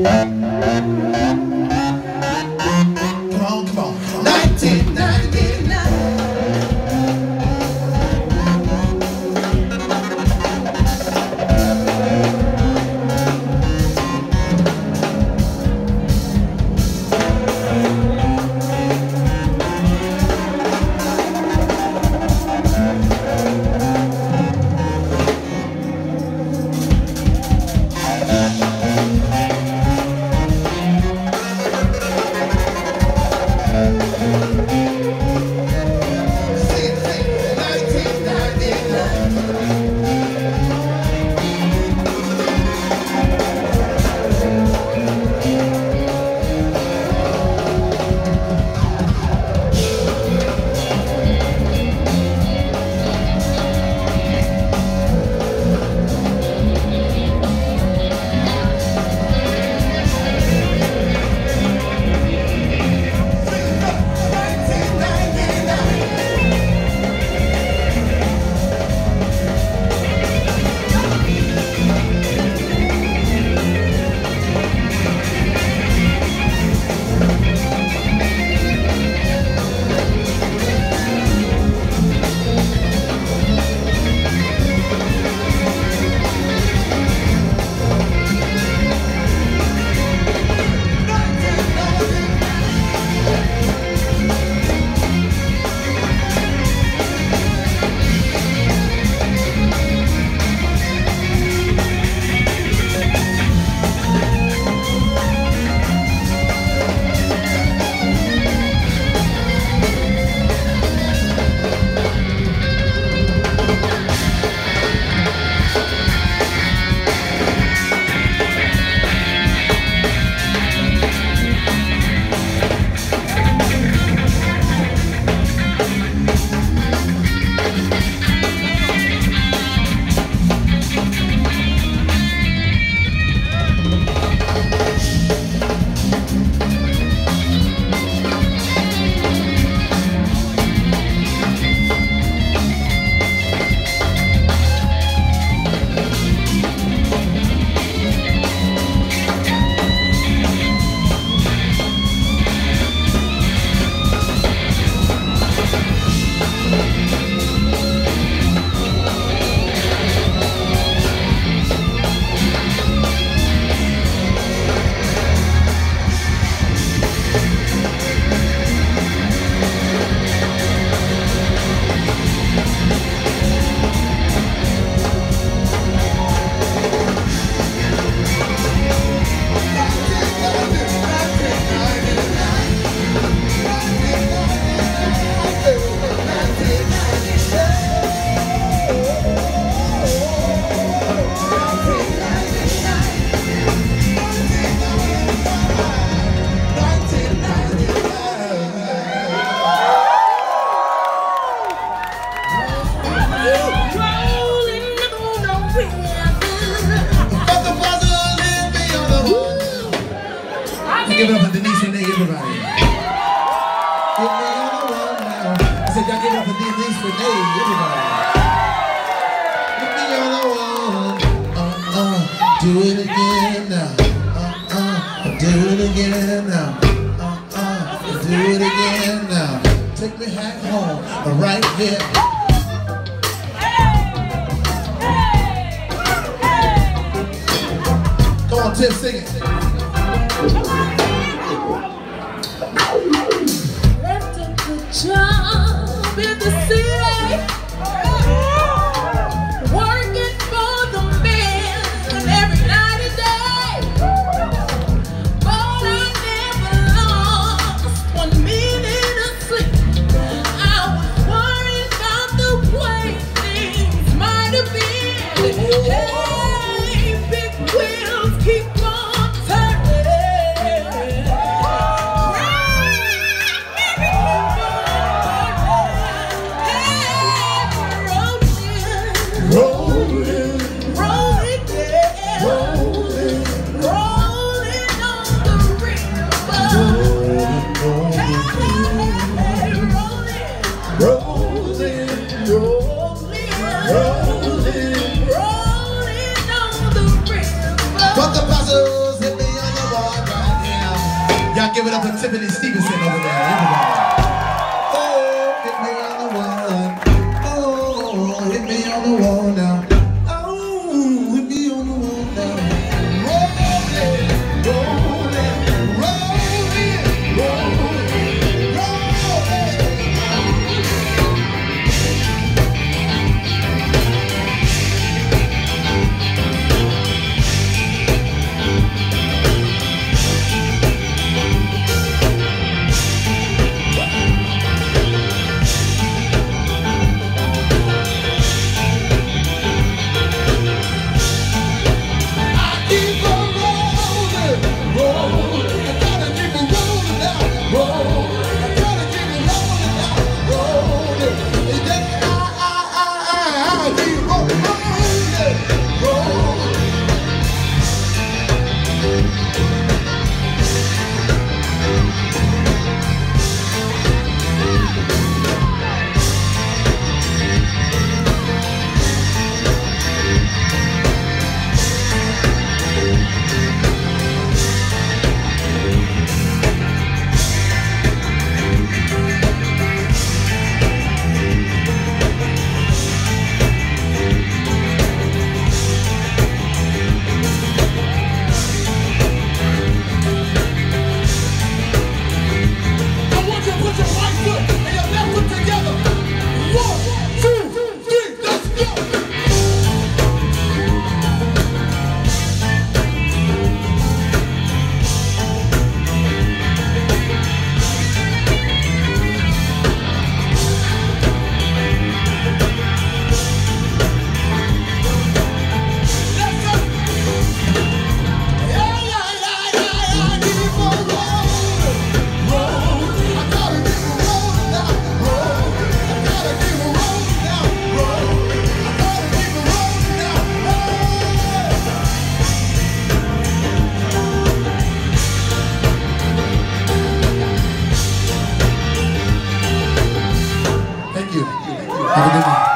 Come on. 1999. Give it up for Denise and everybody. Give me all the world now. I said, y'all give it up for Denise and everybody. Give me all the world. Do it again now. Do it again now. Do it again now. Take me back home, right here. Come on, Tim, sing it. Left a good job in the city, working for the men every night and day. But I never lost 1 minute of sleep. I was worried about the way things might have been. Hey, big wheels keep on turning. But the puzzles hit me on the wall give it up for Tiffany Stevenson over there. Everybody. Oh, hit me on the wall. Oh, hit me on the wall now. Oh, hit me on the wall now. Roll it, roll it, roll it, roll it. Have a good night.